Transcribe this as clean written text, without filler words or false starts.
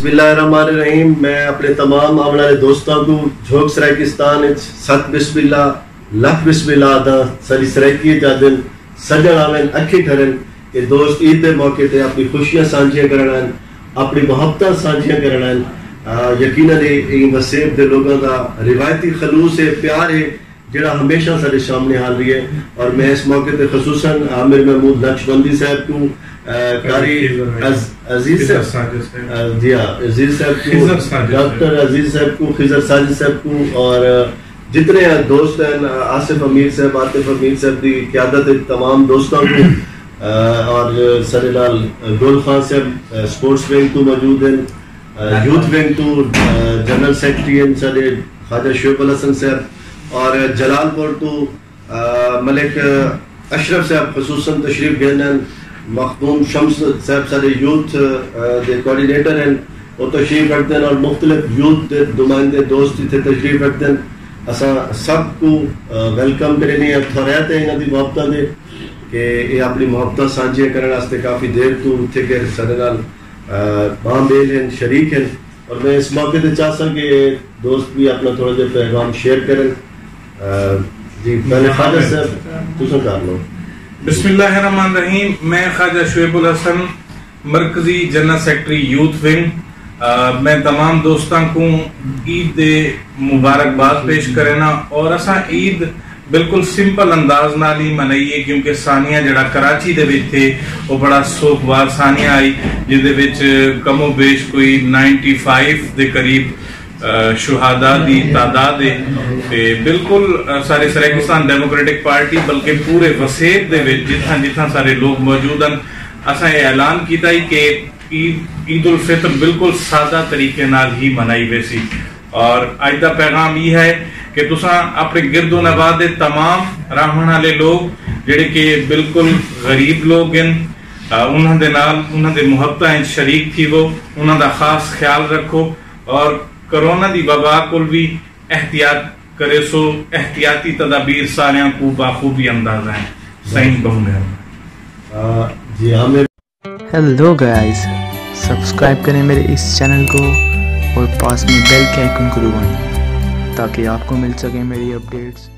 बिस्मिल्लाहिर्रहमानिर्रहीम। मैं अपने तमाम आने वाले दोस्तों को झोंक सराइकिस्तान सत बिस्मिल्लाह लख बिस्मिल्लाह दा सारी सराइकी दा दिन सजन आवन अखी ठरन कि दोस्त ईद के मौके ते अपनी खुशियां साझियां करन, अपनी मोहब्बत साझियां करन। यकीनन ये वसेब दे लोगों का रिवायती खलूस है, प्यार है, जड़ा हमेशा सारे सामने हाल रही है। और मैं इस मौके पे खसूसन आमिर महमूद नक्शबंदी साहब को, कारी अजीज साहब, जी हाँ, अजीज साहब को, डॉक्टर अजीज साहब को, खिजर साजिद साहब को, और जितने दोस्त हैं, आसिफ अमीर साहब, आतिफ अमीर साहब की क़यादत तमाम दोस्तों को, और सरे लाल गोल खान साहब स्पोर्ट्स विंग तो मौजूद हैं, यूथ विंग तो जनरल सेक्रेटरी हैं सारे ख्वाजा शोएब अल हसन साहब, और जलालपुर तो मलिक अशरफ साहब खसूसन तशरीफ गए, मखदूम शम्स साहब सारे यूथ दे कोऑर्डिनेटर हैं, वो तशरीफ रखते हैं, और मुख्तलिफ यूथ के नुमाइंदे दोस्त इतने तशरीफ रखते हैं। असा सबको वेलकम करनी है, थोड़ाते हैं इन्हों की मोहब्बत दे कि ये अपनी मोहब्बत साझियां करने वास्ते काफ़ी देर तो उत्थे के सारे नाल बामेल हैं, शरीक हैं। और मैं इस मौके पर चाहता कि दोस्त भी अपना थोड़ा जो पैगाम शेयर करें। जी पहले ख्वाजा साहब तुम कर लो। बिस्मिल्लाहिर्रहमानिर्रहीम। मैं ख्वाजा शोएब अल हसन, मरकजी जनरल सेक्रेटरी यूथ विंग। मैं तमाम दोस्तों को ईद दे मुबारकबाद पेश करना, और असा ईद बिल्कुल सिंपल अंदाज नाल ही मनाइए, क्योंकि सानिया जड़ा कराची दे विच थे वो बड़ा सोगवार सानिया आई, जिहदे विच कमो बेश कोई 95 दे करीब शुहादा दी तादाद है। बिल्कुल सारे सराइकिस्तान डेमोक्रेटिक पार्टी बल्कि पूरे वसेब दे विच जिथा जिथा सारे लोग मौजूद हैं, असा ऐलान किया कि ईद उल फितर बिल्कुल सादा तरीके नाल ही मनाई वैसी। और अज का पैगाम ये है कि तुसा अपने गिरदो नवाद दे तमाम रहने वाले लोग जिहड़े कि बिल्कुल गरीब लोग हैं, उन्हां दे नाल उन्हां दे मुहब्बतां शरीक थी, वो उन्हां दा खास ख्याल रखो, और कोरोना दी वबा को भी एहतियात करे। सो एहतियाती तदाबीर सारियां को बाखूबी अंदाजा है। सही बहु मेहरबान। जी हमें हेलो गाइस, सब्सक्राइब करें मेरे इस चैनल को और पास में बेल के आइकन को दबाएं ताकि आपको मिल सके मेरी अपडेट्स।